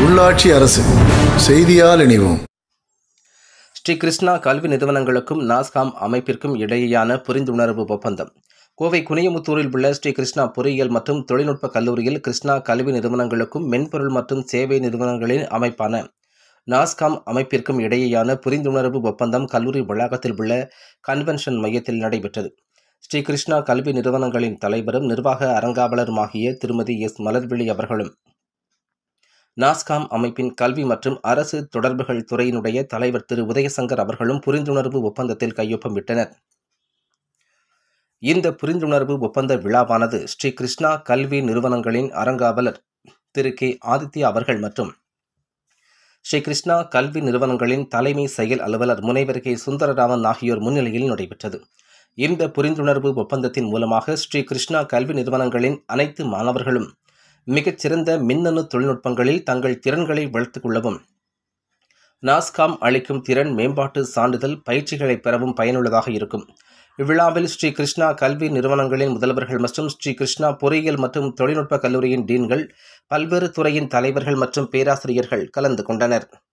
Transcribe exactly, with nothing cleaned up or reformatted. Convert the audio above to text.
உள்ளாட்சி அரசு செய்தியால் இணைவோம். ஸ்ரீ கிருஷ்ணா கல்வி நிறுவனங்களுக்கும் நாஸ்காம் அமைப்பிற்கும் இடையேயான புரிந்துணர்வு ஒப்பந்தம். கோவை குனியமுத்தூரில் உள்ள ஸ்ரீ கிருஷ்ணா பொறியியல் மற்றும் தொழில்நுட்ப கல்லூரியில் கிருஷ்ணா கல்வி நிறுவனங்களுக்கும் மென்பொருள் மற்றும் சேவை நிறுவனங்களின் அமைப்பான நாஸ்காம் அமைப்பிற்கும் இடையேயான புரிந்துணர்வு ஒப்பந்தம் கல்லூரி வளாகத்தில் உள்ள கன்வென்ஷன் மையத்தில் நடைபெற்றது. ஸ்ரீ கிருஷ்ணா கல்வி நிறுவனங்களின் தலைவரும் நிர்வாக அறங்காவலருமாகிய திருமதி எஸ் மலர்விழி அவர்களும் நாஸ்காம் அமைப்பின் கல்வி மற்றும் அரசு தொடர்புகள் துறையினுடைய தலைவர் திரு உதயசங்கர் அவர்களும் புரிந்துணர்வு ஒப்பந்தத்தில் கையொப்பமிட்டனர். இந்த புரிந்துணர்வு ஒப்பந்த விழாவானது ஸ்ரீ கிருஷ்ணா கல்வி நிறுவனங்களின் அறங்காவலர் திரு கே ஆதித்யா அவர்கள் மற்றும் ஸ்ரீ கிருஷ்ணா கல்வி நிறுவனங்களின் தலைமை செயல் அலுவலர் முனைவர் கே சுந்தரராமன் ஆகியோர் முன்னிலையில் நடைபெற்றது. இந்த புரிந்துணர்வு ஒப்பந்தத்தின் மூலமாக ஸ்ரீ கிருஷ்ணா கல்வி நிறுவனங்களின் அனைத்து மாணவர்களும் மிகச்சிறந்த மின்னணு தொழில்நுட்பங்களில் தங்கள் திறன்களை வளர்த்துக் கொள்ளவும், நாஸ்காம் அளிக்கும் திறன் மேம்பாட்டு சான்றிதழ் பயிற்சிகளை பெறவும் பயனுள்ளதாக இருக்கும். இவ்விழாவில் ஸ்ரீ கிருஷ்ணா கல்வி நிறுவனங்களின் முதல்வர்கள் மற்றும் ஸ்ரீ கிருஷ்ணா பொறியியல் மற்றும் தொழில்நுட்ப கல்லூரியின் டீன்கள், பல்வேறு துறையின் தலைவர்கள் மற்றும் பேராசிரியர்கள் கலந்து கொண்டனர்.